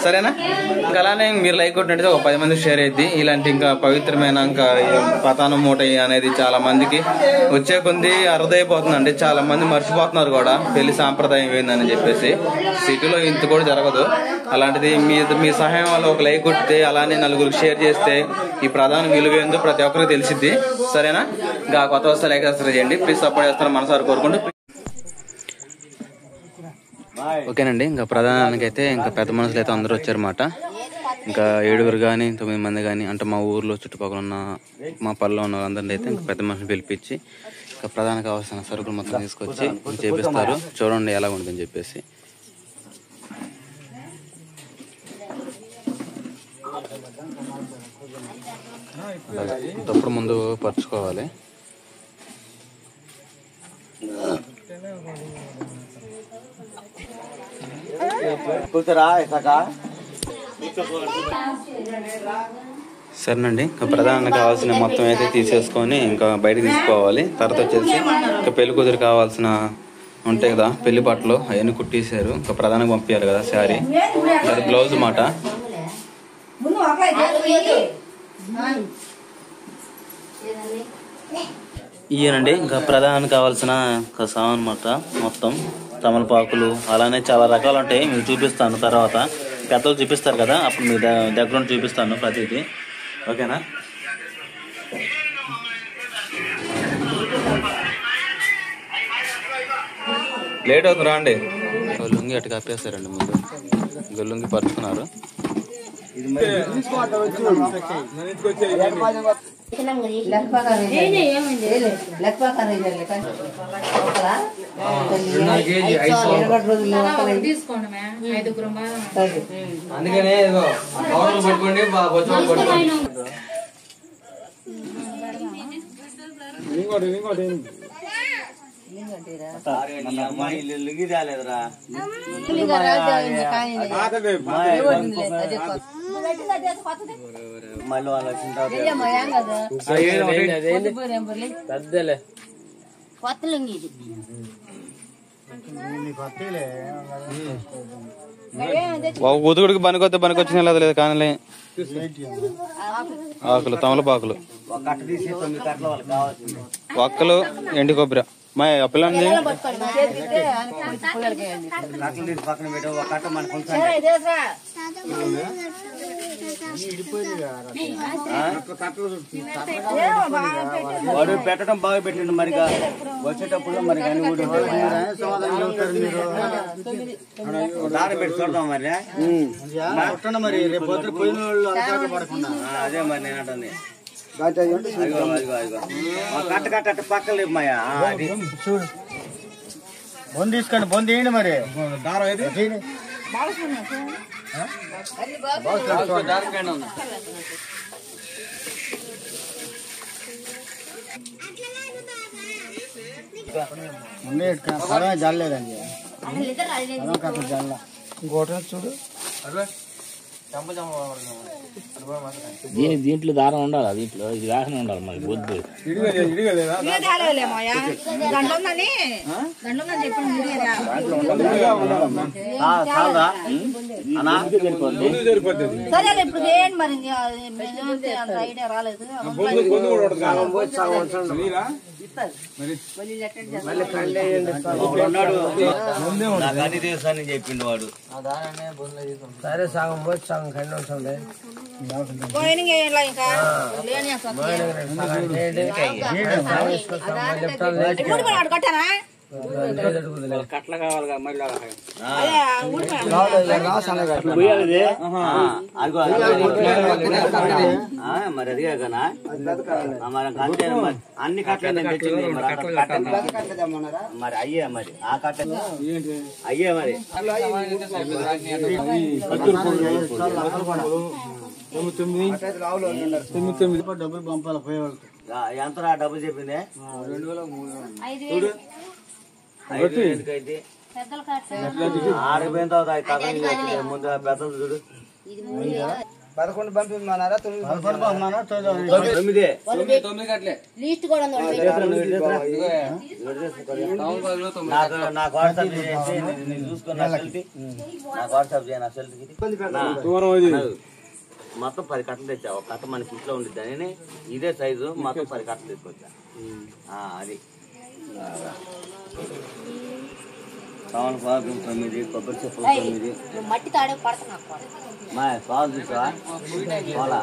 సరేనా? ఇంకా అలానే మీరు లైక్ కొట్టినట్టు ఒక 10 మందికి షేర్ అయ్యింది. ఇలాంటి ఇంకా పవిత్రమైన ఇంకా పతానం మూట అనేది చాలా మందికి వచ్చే కొంది అరుదైపోతుందండి. చాలా మంది మర్చిపోతున్నారు కూడా పెళ్లి సాంప్రదాయం ఏందని చెప్పేసి. సిటీలో ఇంత కూడా జరగదు. అలాంటిది మీ సహాయం వల్ల ఒక లైక్ కొడితే అలానే నలుగురికి షేర్ చేస్తే ఈ ప్రధాన విలువ ఏందో ప్రతి ఒక్కరికి తెలిసిద్ది. సరేనా? ఇంకా కొత్త వస్తే లైక్ చేయండి. ప్లీజ్ సపోర్ట్ చేస్తారని మనసారి కోరుకుంటూ. ఓకేనండి, ఇంకా ప్రధానానికి అయితే ఇంకా పెద్ద మనుషులు అయితే అందరూ వచ్చారన్నమాట. ఇంకా 7 కానీ 9 మంది కానీ అంటే మా ఊర్లో చుట్టుపక్కల ఉన్న మా పల్లెలో ఉన్న అందరినీ అయితే ఇంకా పెద్ద మనుషులు పిలిపించి ఇంకా ప్రధాన కావాల్సిన సరుకులు మొత్తం తీసుకొచ్చి చేపిస్తారు. చూడండి ఎలా ఉంటుందని చెప్పేసి. తప్పుడు ముందు పరుచుకోవాలి. సరేనండి, ఇంకా ప్రధానంగా కావాల్సిన మొత్తం అయితే తీసేసుకొని ఇంకా బయటకు తీసుకోవాలి. తర్వాత వచ్చేసి ఇంకా పెళ్లి కూతురు కావాల్సిన ఉంటాయి కదా పెళ్లి బట్టలు అవన్నీ కుట్టేశారు. ఇంకా ప్రధానంగా పంపించారు కదా శారీ, అది బ్లౌజ్ మాట. ఇయ్యనండి ఇంకా ప్రధానానికి కావాల్సిన సామాన్ అన్నమాట. మొత్తం తమలపాకులు అలానే చాలా రకాలు ఉంటాయి. మీకు చూపిస్తాను తర్వాత. పెద్దలు చూపిస్తారు కదా అప్పుడు మీ దగ్గర చూపిస్తాను ప్రతిదీ. ఓకేనా? లేట్ అవుతుంది రాండి. లుంగి అటు కప్పేస్తారండి ముందు. ఇంకా లుంగి పరుచుకున్నారు. అందుకనే పెట్టుకోండి. రాలేదురా మళ్ళీ ఉదుగుడికి పనికొస్తే పనికొచ్చిన లేదు కానీ ఆకులు తమలపాకులు ఒక్కలు ఎండి కొబ్బరి మా పిల్లని వాడు పెట్టడం బాగా పెట్టండి. మరి వచ్చేటప్పుడు మరి దారి పెట్టి చూడతాం. మరి మరి రేపు పోయిన వాళ్ళు అదే మరి నేను అంటుంది. కట్ట కట్ట పక్కన మాయా చూడు బొంది తీసుకోండి. బొంది వేయండి మరి దారం జల్లేదండి గోట చూడు. దీంట్లో దారం ఉండాలి. దీంట్లో ఇది వాసన ఉండాలి. మరి బొద్దు చెప్పిండు వాడు. సరే సగం పోయి సగం కండి ఉంటుంది. కట్ల కావాలి మళ్ళీ మరి అదిగా కదా అన్ని కట్టలు మరి అయ్యే మరి ఆ కట్ట అయ్యే మరి డబ్బులు పంపాలి పోయేవాళ్ళు. ఎంత డబ్బులు చెప్పిందే? 2000 ఆడిపోయిన తర్వాత ముందు పెద్దలు చూడు. 11 పంపిమన్నారా 9 గట్లే లిస్ట్ కూడా నాకు వాట్సాప్ చేసి నేను చూసుకున్నా సెల్ఫీ నాకు వాట్సాప్ చేయనా సెల్ఫీకి మొత్తం 10 కట్టలు తెచ్చా ఒక కట్ట మనకి ఇంట్లో ఉండిద్ది అని ఇదే సైజు మొత్తం 10 కట్టలు తీసుకొచ్చా అది టౌన్ పాలు 9 కొబ్బరి చెప్పులు 9 మట్టి తాడే పడతా మా పాలు చూసా పాలా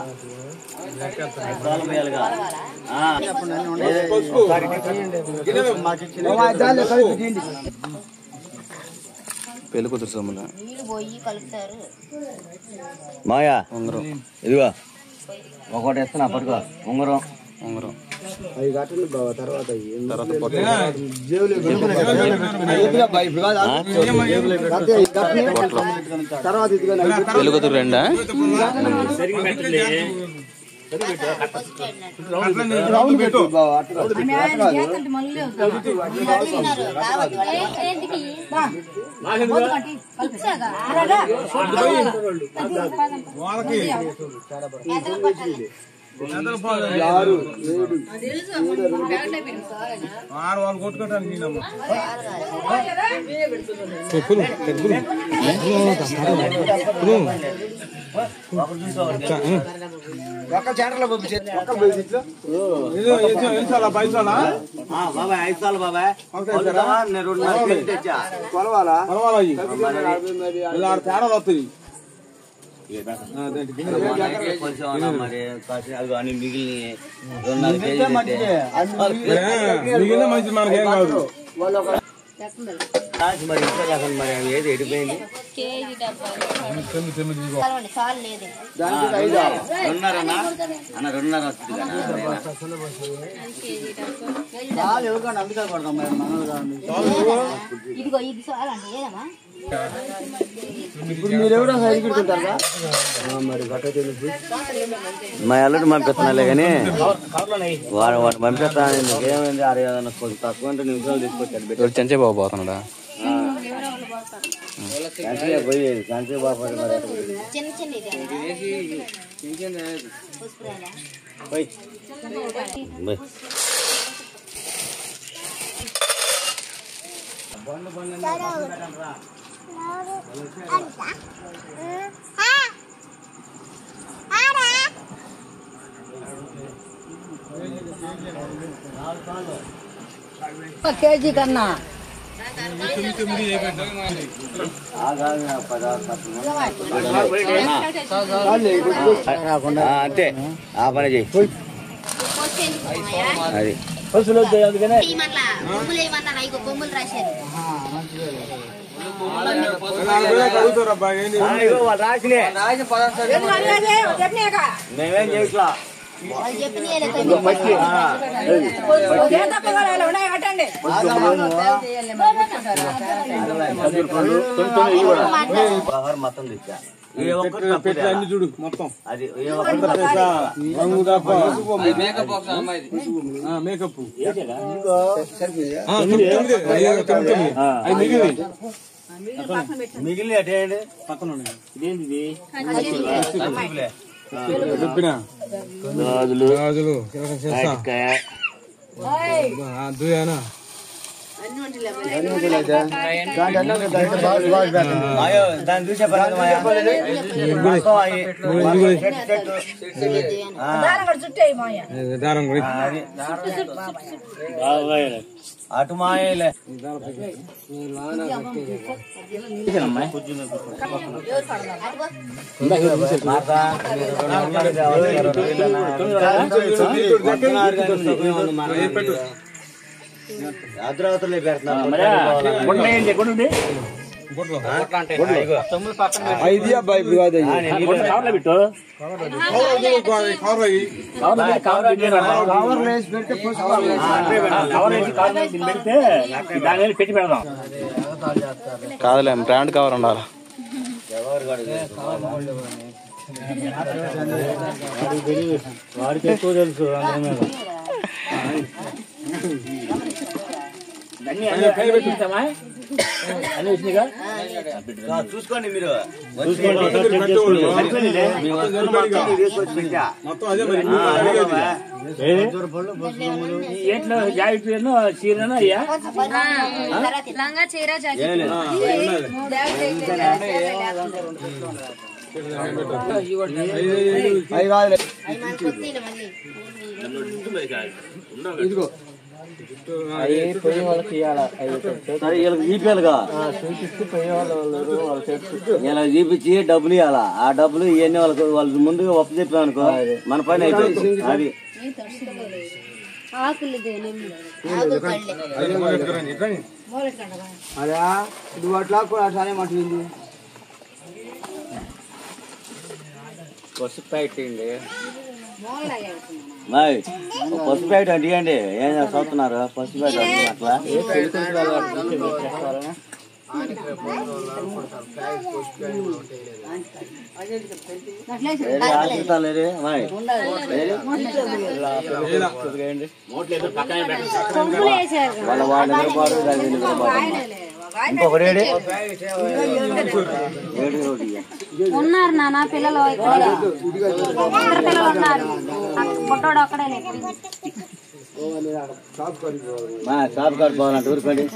పెళ్లి కూతురు సొమ్మున మాయా ఉంగరం ఇదిగో ఒకటి ఇస్తున్నా పట్టుకో ఉంగరం తర్వాత పెళ్లి కూతురు రెండా బాబాయ్ 5 సార్లు బాబాయ్ తేడా వస్తాయి మరి అని మిగిలిన మంచి మనకేం కాదు మరి ఇంట్లో కాకుండా మరి ఏది ఎడిపోయింది 2.5 వస్తుంది ఇదిగో ఇది చాలండి ఏదమ్మా మా అల్లుడు పంపిస్తున్నాలే కానీ వాడు పంపిస్తాను ఏమైంది అరే కొంచెం తక్కువ అంటే నిమిషాలు తీసుకొచ్చాడు చెంచే బాబు పోతున్నాడా పోయి సంచే బాబు చిన్న చిన్న కేజీ కన్నా అంతే ఆ పని చేయి అది బొమ్మలు రాశారు మేమేం చేయట్లా మొత్తం తెచ్చా అన్ని చూడు మొత్తం అది మేకప్ మిగిలిన అటేయండి పక్కన గాజులు దాన్ని చూసే అటు మాయలే అర్ధరాత్రులే పెడుతున్నారు పెట్టి పెడదాం కాదులే బ్రాండ్ కవర్ ఉండాలి వాడికి ఎక్కువ తెలుసు అన్ని వచ్చినాయిగా చూసుకోండి మీరు ఎట్లా జాకెట్ చీరనా అయ్యా లంగా చీర ఇదిగో పోయే వాళ్ళకి చూపించాలిగా ఇలా చూపించి డబ్బులు ఇవ్వాలా ఆ డబ్బులు ఇవన్నీ వాళ్ళకి ముందుగా ఒప్ప చెప్పాం అనుకో మన పని అయిపోయింది అది అదే నువ్వు అట్లా కూడా అట్లానే మాట్లాడింది పసుపు పెట్టండి పసుపు ప్యాకెట్ అడిగండి ఏం చూస్తున్నారు పసుపు ప్యాకెట్ అట్లా ఇంకొకటి ఉన్నారు నాన్న పిల్లలు పిల్లలు ఉన్నారు పుట్టాడు అక్కడే షాప్ కాడ పోవాలంటే ఊరుకోండి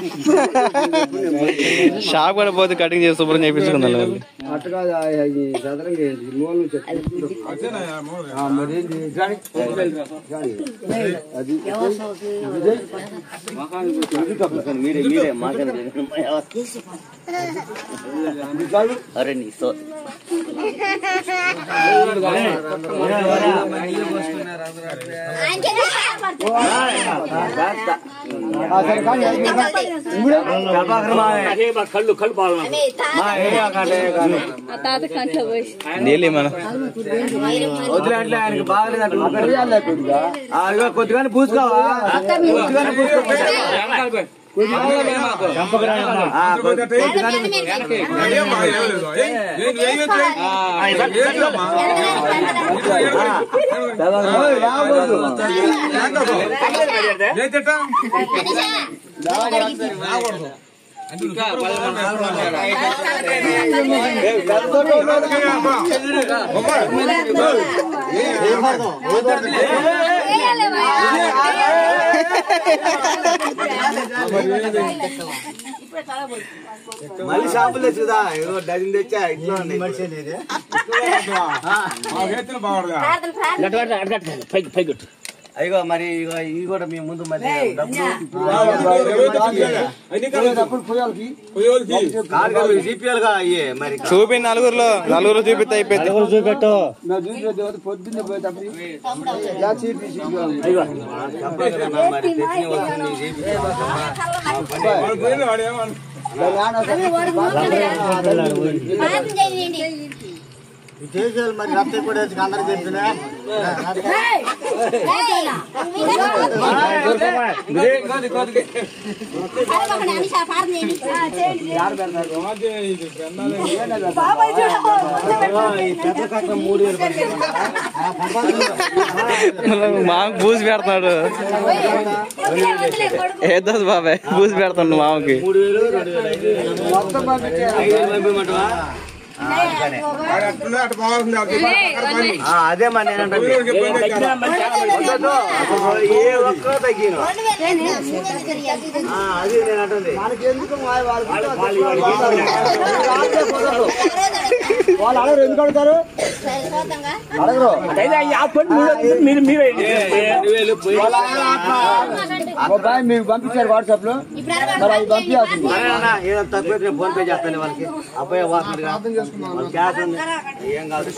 షాప్ కూడా పోతే కటింగ్ చేసి శుభ్రం చేయించుకుందాం అట్లా మీరే మీరే మాట్లాడండి అరే నీ సో కళ్ళు కళ్ళు నీళ్ళు మనం వదిలేంటే ఆయనకి బాగలేదు కొద్దిగానే పూసుకోవా కొద్దిగానే పూసుకో మళ్ళీ షాపులు తెచ్చుదా డజన్ తెచ్చా ఇట్లా పైకొట్టు అయ్యో మరి ఇవి కూడా మేము ముందు మరి జీపీఎల్ గా అయ్యే మరి చూపి నలుగురు చూపిస్తే అయిపోయింది చూపెట్టు పొద్దున్నే పోయేటప్పుడు మరి తెచ్చిన వస్తుంది చేసేయాలి మరి రక్త కూడా అందరూ చెప్పినా మామకి బూసి పెడతాడు ఏదో బాబాయ్ బూసి పెడతాడు మామకి 3000 అదే మరి నేనంటే ఏ ఒక్క తగ్గిన అది నేనంటుంది వాళ్ళు అడగరు ఎందుకు అడుగుతారు అడగరు మీకు పంపించారు వాట్సాప్ లో మరి అది పంపించాల్సింది ఏదో తక్కువ ఫోన్ పే చేస్తాను వాళ్ళకి అబ్బాయి గ్యాస్ ఉంది ఏం కాదు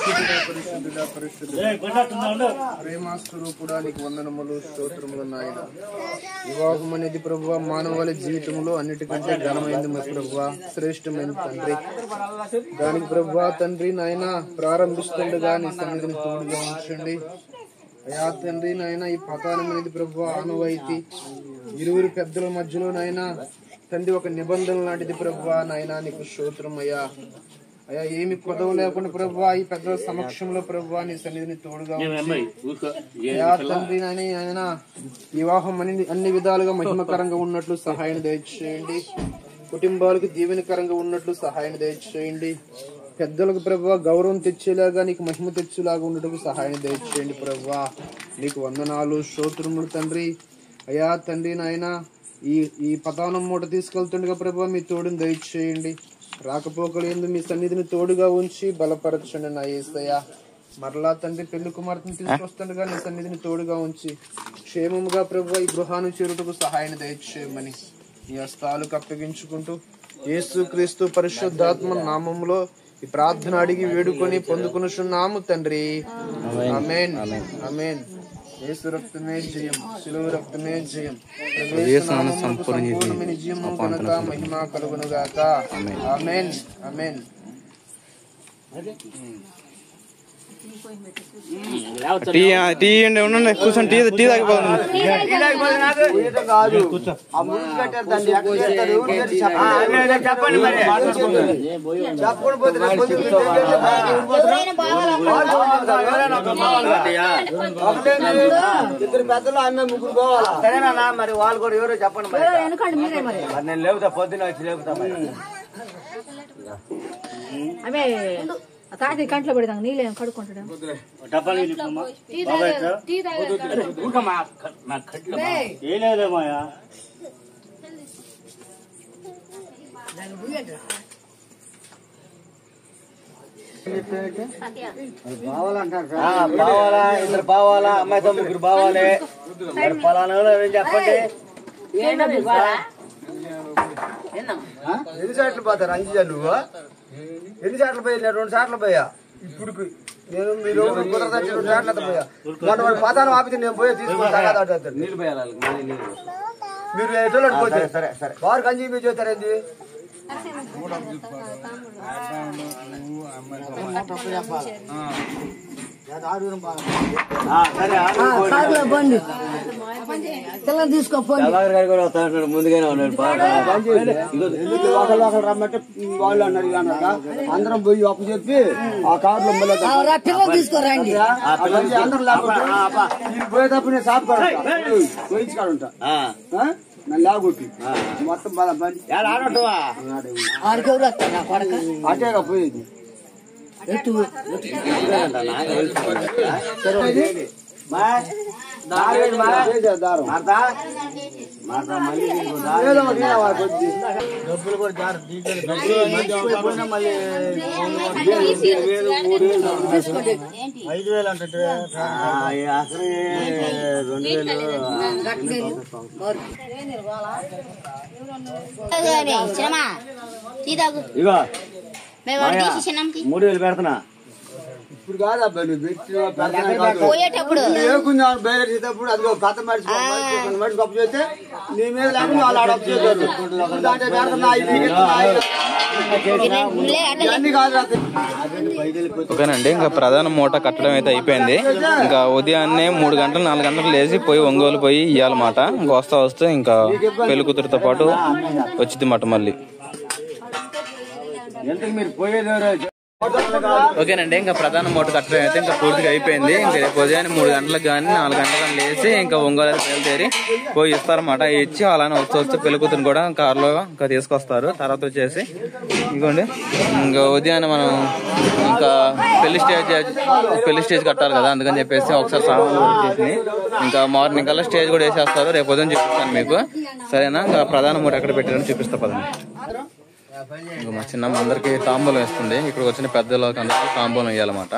ప్రేమాస్వరూపుడానికి వందనములు స్తోత్రములు నాయన వివాహం అనేది ప్రభువా మానవాళి జీవితంలో అన్నిటికంటే ఘనమైంది మా ప్రభువా శ్రేష్టమైన తండ్రి దానికి ప్రభువా తండ్రి నాయన ప్రారంభిస్తుండగా నీ సన్నిధిని తోడుగా ఉంచండి అయా తండ్రి నాయన ఈ పతానం అనేది ప్రభువా ఆనవాయితీ ఇరువురు పెద్దల మధ్యలో నాయన తండ్రి ఒక నిబంధన లాంటిది ప్రభువా నాయన నీకు స్తోత్రం అయ్యా అయ్యా ఏమి కొదవ లేకుండా ప్రభువా ఈ పెద్దల సమక్షంలో ప్రభువా నీ సన్నిధిని తోడుగా అయ్యా తండ్రి నాయన వివాహం అన్ని విధాలుగా మహిమకరంగా ఉన్నట్లు సహాయం దయచేయండి కుటుంబాలకు దీవెనకరంగా ఉన్నట్లు సహాయం దయచేయండి. పెద్దలకు ప్రభువా గౌరవం తెచ్చేలాగా నీకు మహిమ తెచ్చేలాగా ఉండటకు సహాయం దయచేయండి. ప్రభువా నీకు వందనాలు స్తోత్రములు తండ్రి. అయా తండ్రి నాయన ఈ పతానం మూట తీసుకెళ్తుండగా ప్రభువా మీ తోడుని దయచేయండి. రాకపోకలు ఎందు మీ సన్నిధిని తోడుగా ఉంచి బలపరచండి నా యేసయ్యా. మరలా తండ్రి పెళ్లి కుమార్తెను తీసుకొస్తుండగా నీ సన్నిధిని తోడుగా ఉంచి క్షేమముగా ప్రభువా ఈ గృహాన్ని చేరుటకు సహాయం దయచేయమని ఈ హస్తాలకు అప్పగించుకుంటూ యేసు క్రీస్తు పరిశుద్ధాత్మ నామములో ఈ ప్రార్థన అడిగి వేడుకొని పొందుకొనుచున్నాము తండ్రి. ఆమేన్ ఆమేన్. యేసు రక్తమే జయం, శిలువ రక్తమే జయం. సంపూర్ణమైన జీవము ఘనత మహిమ కలుగును గాక. ఆమేన్ ఆమేన్. టీ ఉండండి, కూర్చొని టీ తాగిపోతుంది. ఇద్దరు పెద్దలు ఆమె ముగ్గురు పోవాలా? సరేనా? మరి వాళ్ళు కూడా ఎవరో చెప్పండి. మరి నేను లేపుతా, పొద్దున వచ్చి లేపుతా. అవే కంట్లో పెడతాం, నీళ్ళేం కడుక్కుంటాడు. బావాలా? ఇద్దరు బావాలా? అమ్మాయితో ముగ్గురు బావాలే. పలానా ఏం చెప్పండి. ఎన్ని సార్లు పోతారు అంజీ? నువ్వు ఎన్ని సార్లు పోయా? 2 సార్లు పోయా. ఇప్పుడు నేను మీరు కుదరదంటే 2 సార్లు అంత పోయా. మొన్న వాడు పాతాను ఆపితే నేను పోయి తీసుకుంటాను. నీళ్ళు పోయాలి మీరు ఎటువంటి పోతే. సరే సరే. వారు కంచి మీరు చేస్తారేంది? ముందుగానే ఉన్నాడు. ఒకళ్ళు రమ్మంటే వాళ్ళు అన్నారు అందరం పోయి అప్పు చెప్పి ఆ కార్లో పిల్లలు తీసుకోరండి. అందరం లేకపోతే పోయేటప్పుడు నేను షాప్ పోయించుకాడు ఉంటా. నన్ను లేకొట్టి మొత్తం అటేగా పోయేది. డబ్బులు కూడా 5,000 అంటే అసలు 2,000 ఇగో 3,000 పెడుతున్నా. ఇప్పుడు కాదు అబ్బాయి, నువ్వు పెట్టినప్పుడు బయటప్పుడు అదిగో కథ మనిషి గొప్ప చేస్తే నీ మీద లేకుండా వాళ్ళు ఆడ చేశారు. ఓకేనండి, ఇంకా ప్రధాన మూట కట్టడం అయితే అయిపోయింది. ఇంకా ఉదయాన్నే 3 గంటలు 4 గంటలకు లేచి పోయి ఒంగోలు పోయి ఇయ్యాలన్నమాట. ఇంకా వస్తే ఇంకా పెళ్లి కూతురుతో పాటు వచ్చింది మాట మళ్ళీ. ఓకేనండి, ఇంకా ప్రధాన మూట కట్టడం అయితే ఇంకా పూర్తిగా అయిపోయింది. ఇంకా రేపు ఉదయాన్నే 3 గంటలకు కానీ 4 గంటలకు లేచి ఇంకా ఒంగోలు బయలుదేరి పోయి ఇస్తారన్నమాట. ఇచ్చి అలానే వస్తే పెళ్లి కూతురు కూడా కారులో ఇంకా తీసుకొస్తారు. తర్వాత వచ్చేసి ఇదిగోండి, ఇంకా ఉదయాన్నే మనం ఇంకా పెళ్లి స్టేజ్ కట్టాలి కదా, అందుకని చెప్పేసి ఒకసారి సామాన్లు వచ్చేసి ఇంకా మార్నింగ్ కల్లా స్టేజ్ కూడా వేసేస్తారు. రేపు ఉదయం చూపిస్తాను మీకు, సరేనా? ఇంకా ప్రధాన మూట ఎక్కడ పెట్టారని చూపిస్తా పదండి. ఇంకా మా చిన్నమ్మ అందరికి తాంబూలం వేస్తుంది. ఇక్కడికి వచ్చిన పెద్దలకు అందరికి తాంబూలం వేయాలన్నమాట.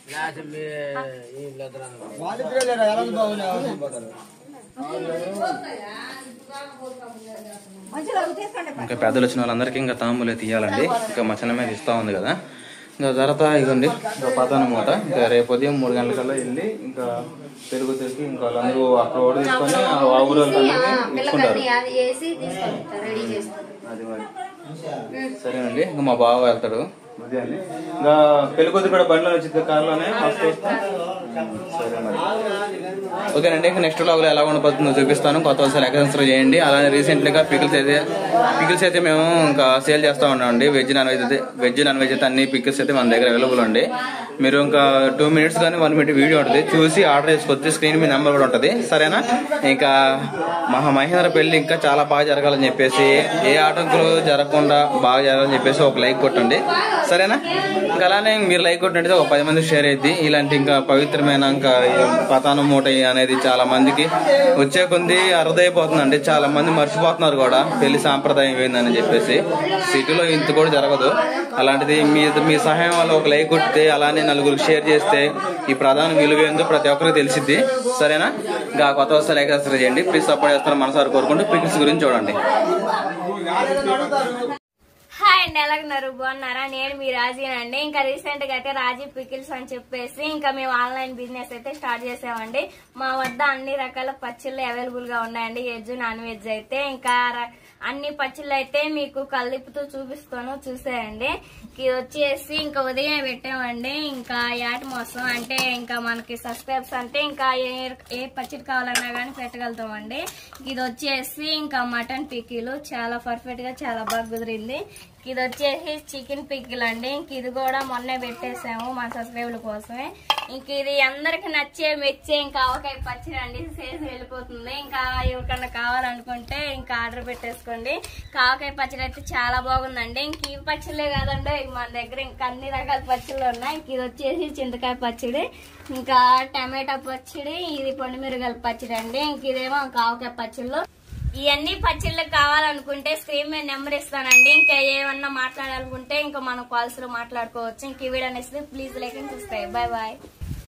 ఇంకా పెద్దలు వచ్చిన వాళ్ళందరికీ ఇంకా తాంబూలం తీయాలండి. ఇంకా మా చిన్నమ్మ ఇస్తా ఉంది కదా. ఇంకా తర్వాత ఇవ్వండి ఇంకా పతానం మూట. ఇంకా రేపు ఉదయం 3 గంటలకల్లా వెళ్ళి ఇంకా పెరుగు తిరిగి ఇంకా వాళ్ళందరూ అక్కడ ఓడి తీసుకొని ఆ ఊరు తీసుకుంటారు. అది మరి సరేనండి, ఇంకా మా బావ వెళ్తాడు ఉదయాన్నే ఇంకా పెళ్లి కూతురు కూడా బండిలో వచ్చింది, కార్లోనే ఫస్ట్ వస్తాం. సరే మరి ఓకేనండి. నెక్స్ట్ వ్లాగ్లో ఎలా ఉండబోతుందో చూపిస్తాను. కొత్త వాళ్ళు లైక్ సబ్స్క్రైబ్ చేయండి. అలానే రీసెంట్లీగా పికిల్స్ అయితే మేము ఇంకా సేల్ చేస్తూ ఉన్నామండి. వెజ్ నాన్ వెజ్ అయితే అన్ని పికిల్స్ అయితే మన దగ్గర అవైలబుల్ అండి. మీరు ఇంకా 2 minutes కానీ 1 minute వీడియో ఉంటుంది, చూసి ఆర్డర్ చేసుకోవచ్చు. స్క్రీన్ మీ నెంబర్ కూడా ఉంటుంది, సరేనా? ఇంకా మహేంద్ర పెళ్లి ఇంకా చాలా బాగా జరగాలని చెప్పేసి, ఏ ఆటంకులు జరగకుండా బాగా జరగాలని చెప్పేసి ఒక లైక్ కొట్టండి, సరేనా? ఇంకా అలానే మీరు లైక్ కొట్టినట్టు ఒక 10 మంది షేర్ అయింది. ఇలాంటి ఇంకా పవిత్రమైన ఇంకా పతానం మూట అనేది చాలా మందికి వచ్చే కొంది అరుదైపోతుందండి. చాలా మంది మర్చిపోతున్నారు కూడా పెళ్లి సాంప్రదాయం ఏందని చెప్పేసి. సిటీలో ఇంత కూడా జరగదు. అలాంటిది మీ సహాయం వల్ల ఒక లైక్ కొడితే, అలానే నలుగురికి షేర్ చేస్తే ఈ ప్రధాన విలువ ఏందో ప్రతి ఒక్కరికి తెలిసిద్ది, సరేనా? ఇంకా కొత్త వస్తే లైక్ సబ్స్క్రైబ్ చేయండి. ప్లీజ్ సపోర్ట్ చేస్తాను మనసారి కోరుకుంటూ పికిల్స్ గురించి చూడండి. హాయ్ అండి, ఎలాగున్నారు? బాగున్నారా? నేను మీ రాజీనండి. ఇంకా రీసెంట్ గా అయితే రాజీ పికిల్స్ అని చెప్పేసి ఇంకా మేము ఆన్లైన్ బిజినెస్ అయితే స్టార్ట్ చేసామండి. మా వద్ద అన్ని రకాల పచ్చళ్ళు అవైలబుల్ గా ఉన్నాయండి. వెజ్ నాన్ వెజ్ అయితే ఇంకా అన్ని పచ్చళ్ళు అయితే మీకు కలిపుతూ చూపిస్తాను, చూసేయండి. ఇది వచ్చేసి ఇంకా ఉదయం పెట్టామండి. ఇంకా యాట్ మోసం అంటే ఇంకా మనకి సబ్స్క్రైబ్స్ అంటే ఇంకా ఏ పచ్చడి కావాలన్నా కానీ పెట్టగలుగుతామండి. ఇది వచ్చేసి ఇంకా మటన్ పికిలు చాలా పర్ఫెక్ట్ గా చాలా బాగా కుదిరింది. ఇది వచ్చేసి చికెన్ పికిల్ అండి. ఇంక ఇది కూడా మొన్నే పెట్టేసాము మన సబ్స్క్రైబర్ల కోసమే. ఇంక ఇది అందరికి నచ్చే మెచ్చే ఇంకా ఆవకాయ పచ్చడి అండి. సేసి వెళ్ళిపోతుంది. ఇంకా ఎవరికన్నా కావాలనుకుంటే ఇంకా ఆర్డర్ పెట్టేసుకోండి. ఆవకాయ పచ్చడి అయితే చాలా బాగుందండి. ఇంక ఈ పచ్చళ్ళే కాదండి, మన దగ్గర ఇంకా అన్ని రకాల పచ్చళ్ళు ఉన్నాయి. ఇంక ఇది వచ్చేసి చింతకాయ పచ్చడి, ఇంకా టమాటా పచ్చడి, ఇది పొండిమిరగాయల పచ్చడి అండి. ఇంక ఇదేమో ఇంకా ఆవకాయ పచ్చళ్ళు. ఇవన్నీ పచ్చళ్ళు కావాలనుకుంటే స్క్రీన్ మీద నెంబర్ ఇస్తానండి. ఇంకా ఏమన్నా మాట్లాడాలనుకుంటే ఇంకా మనం కాల్స్ లో మాట్లాడుకోవచ్చు. ఇంక ఈ వీడియో అనేసి please like and subscribe. Bye bye.